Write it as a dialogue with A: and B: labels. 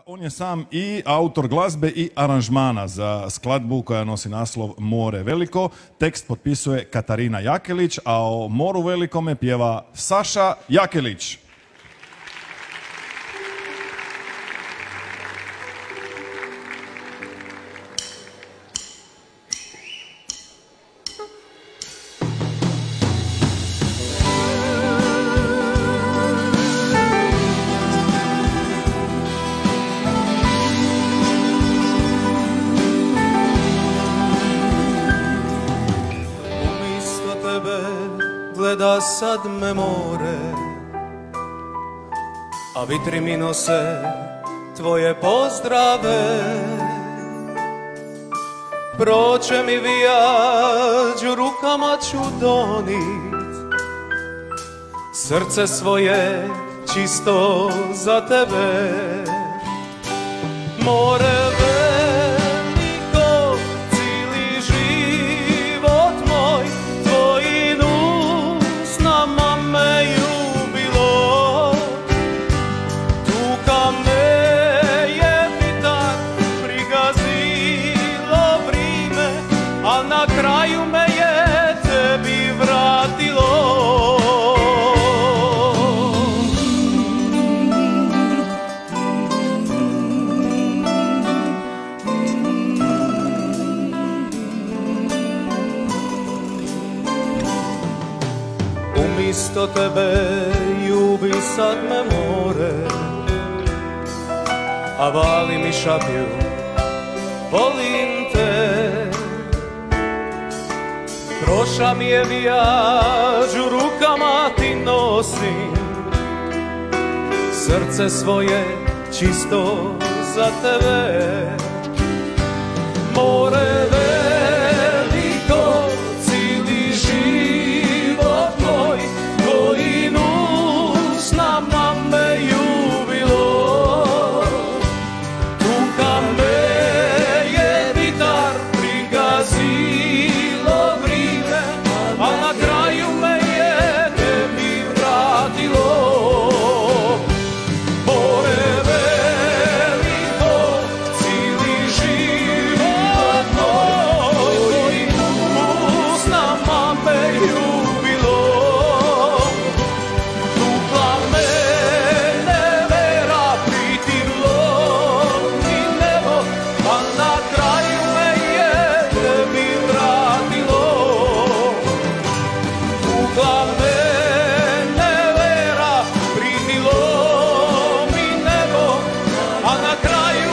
A: On je sam i autor glazbe i aranžmana za skladbu koja nosi naslov More veliko. Tekst potpisuje Katarina Jakelić, a o Moru velikome pjeva Saša Jakelić.
B: Gleda sad me more, a vitri mi nose tvoje pozdrave. Proće mi vijađu, rukama ću donit srce svoje čisto za tebe. More veliko, cili život moj, tvojin usnama me ljubilo. Tuka me je vitar prigazilo vrime, a na kraju me je tebi vratilo. Umjesto tebe ljubi sad me more, a vali mi šapju, volim te. Prošla mi je vijađu, rukama ti nosim srce svoje čisto za tebe. More veliko, cili život moj, tvojin usnama me ljubilo. Tuka me je vitar prigazilo vrime, a na kraju me je tebi vratilo. More veliko, cili život moj, tvojin usnama me ljubilo. Tukla me nevera, pritirlo mi nebo, a na kraju me je tebi vratilo. Tukla me nevera, pritirlo mi nebo, a na kraju